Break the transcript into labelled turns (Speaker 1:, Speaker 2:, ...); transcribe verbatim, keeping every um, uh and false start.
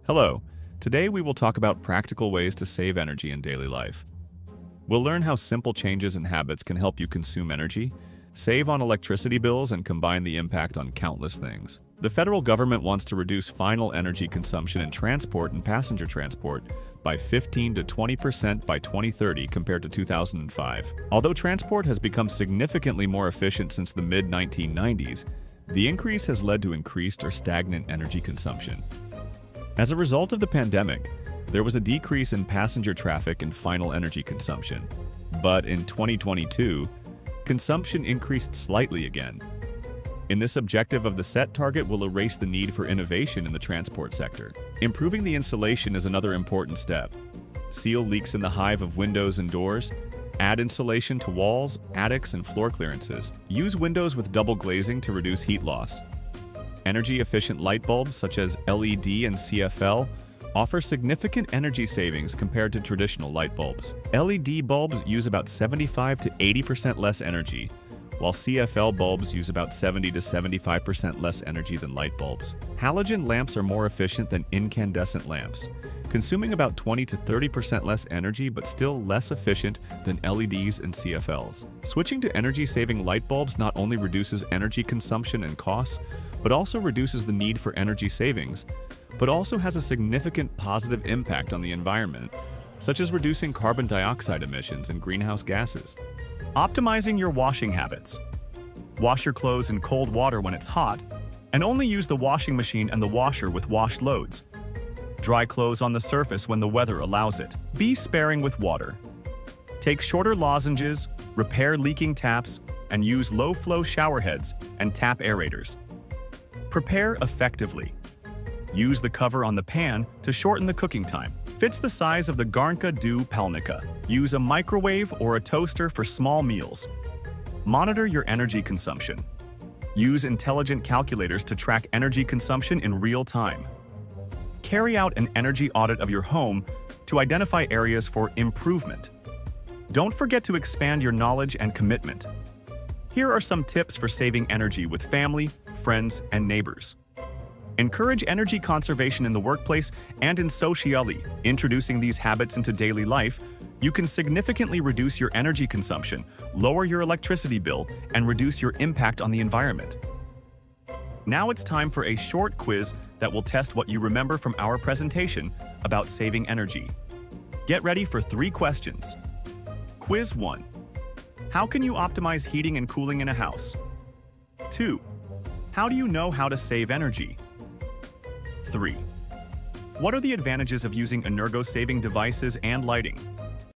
Speaker 1: Hello. Today we will talk about practical ways to save energy in daily life. We'll learn how simple changes in habits can help you consume energy, save on electricity bills, and combine the impact on countless things. The federal government wants to reduce final energy consumption in transport and passenger transport by fifteen to twenty percent by twenty thirty compared to two thousand five. Although transport has become significantly more efficient since the mid nineteen nineties, the increase has led to increased or stagnant energy consumption. As a result of the pandemic, there was a decrease in passenger traffic and final energy consumption. But in twenty twenty-two, consumption increased slightly again. In this objective of the set target will erase the need for innovation in the transport sector. Improving the insulation is another important step. Seal leaks in the hive of windows and doors. Add insulation to walls, attics, and floor clearances. Use windows with double glazing to reduce heat loss. Energy-efficient light bulbs such as L E D and C F L offer significant energy savings compared to traditional light bulbs. L E D bulbs use about seventy-five to eighty percent less energy, while C F L bulbs use about seventy to seventy-five percent less energy than light bulbs. Halogen lamps are more efficient than incandescent lamps, consuming about twenty to thirty percent less energy but still less efficient than L E Ds and C F Ls. Switching to energy-saving light bulbs not only reduces energy consumption and costs, but also reduces the need for energy savings, but also has a significant positive impact on the environment, such as reducing carbon dioxide emissions and greenhouse gases.
Speaker 2: Optimizing your washing habits. Wash your clothes in cold water when it's hot, and only use the washing machine and the washer with washed loads. Dry clothes on the surface when the weather allows it. Be sparing with water. Take shorter lozenges, repair leaking taps, and use low-flow shower heads and tap aerators. Prepare effectively. Use the cover on the pan to shorten the cooking time. Fits the size of the Garnka do Palnica. Use a microwave or a toaster for small meals. Monitor your energy consumption. Use intelligent calculators to track energy consumption in real time. Carry out an energy audit of your home to identify areas for improvement. Don't forget to expand your knowledge and commitment. Here are some tips for saving energy with family, friends, and neighbors. Encourage energy conservation in the workplace and in socially. Introducing these habits into daily life, you can significantly reduce your energy consumption, lower your electricity bill, and reduce your impact on the environment. Now it's time for a short quiz that will test what you remember from our presentation about saving energy. Get ready for three questions. Quiz one. How can you optimize heating and cooling in a house? two. How do you know how to save energy? three. What are the advantages of using energo-saving devices and lighting?